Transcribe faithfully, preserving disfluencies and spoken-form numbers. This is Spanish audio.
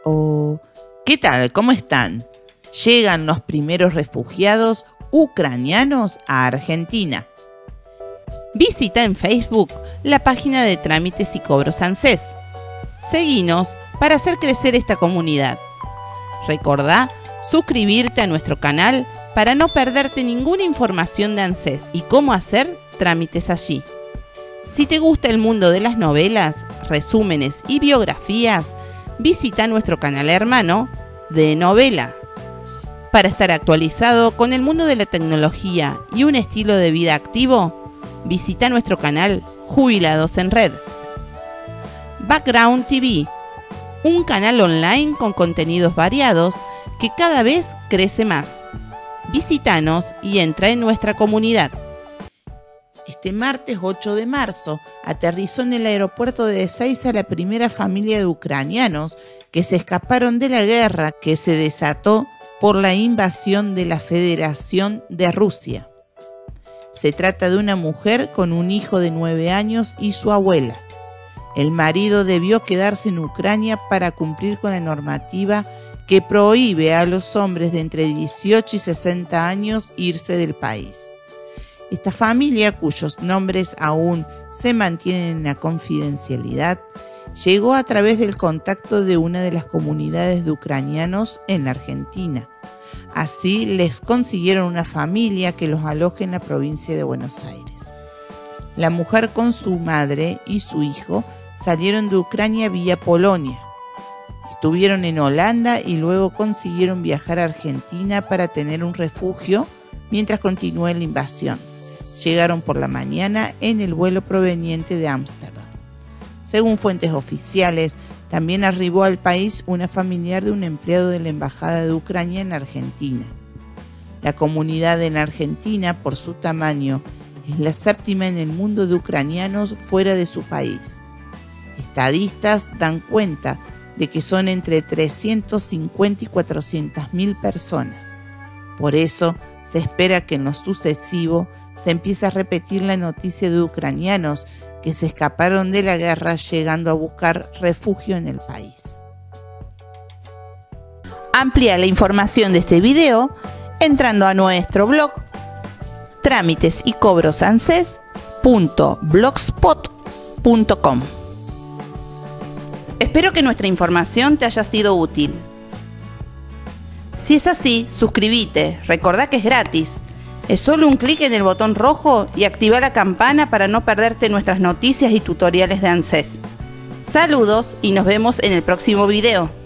o ¿qué tal? ¿Cómo están? Llegan los primeros refugiados ucranianos a Argentina. Visita en Facebook la página de Trámites y Cobros ANSES. Seguinos para hacer crecer esta comunidad. Recordá suscribirte a nuestro canal para no perderte ninguna información de ANSES y cómo hacer trámites allí. Si te gusta el mundo de las novelas, resúmenes y biografías, visita nuestro canal hermano de Novela. Para estar actualizado con el mundo de la tecnología y un estilo de vida activo, visita nuestro canal Jubilados en Red. Background T V, un canal online con contenidos variados que cada vez crece más. Visítanos y entra en nuestra comunidad. Este martes ocho de marzo aterrizó en el aeropuerto de Ezeiza la primera familia de ucranianos que se escaparon de la guerra que se desató por la invasión de la Federación de Rusia. Se trata de una mujer con un hijo de nueve años y su abuela. El marido debió quedarse en Ucrania para cumplir con la normativa que prohíbe a los hombres de entre dieciocho y sesenta años irse del país. Esta familia, cuyos nombres aún se mantienen en la confidencialidad, llegó a través del contacto de una de las comunidades de ucranianos en la Argentina. Así les consiguieron una familia que los aloje en la provincia de Buenos Aires. La mujer con su madre y su hijo salieron de Ucrania vía Polonia. Estuvieron en Holanda y luego consiguieron viajar a Argentina para tener un refugio mientras continuó la invasión. Llegaron por la mañana en el vuelo proveniente de Ámsterdam. Según fuentes oficiales, también arribó al país una familiar de un empleado de la Embajada de Ucrania en Argentina. La comunidad en Argentina, por su tamaño, es la séptima en el mundo de ucranianos fuera de su país. Estadistas dan cuenta de que son entre trescientos cincuenta y cuatrocientas mil personas. Por eso, se espera que en lo sucesivo se empiece a repetir la noticia de ucranianos que se escaparon de la guerra llegando a buscar refugio en el país. Amplía la información de este video entrando a nuestro blog trámites y cobros anses punto blogspot punto com. Espero que nuestra información te haya sido útil. Si es así, suscríbete, recordá que es gratis. Es solo un clic en el botón rojo y activa la campana para no perderte nuestras noticias y tutoriales de ANSES. Saludos y nos vemos en el próximo video.